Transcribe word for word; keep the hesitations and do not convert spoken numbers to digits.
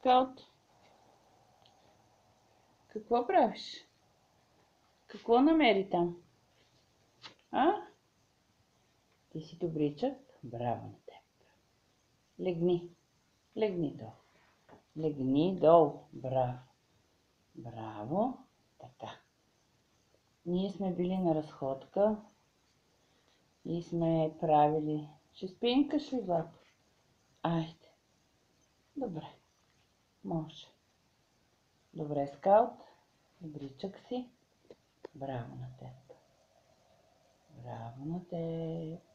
Скаут? Какво правиш? Какво намери там? А? Ти си добричък? Браво на теб. Легни. Легни долу. Легни долу. Браво. Браво. Така. Ние сме били на разходка и сме правили... Ще спинкаш ли, Злато? Айде. Добре. Може. Добре, Скаут. Добричък си. Браво на теб. Браво на теб.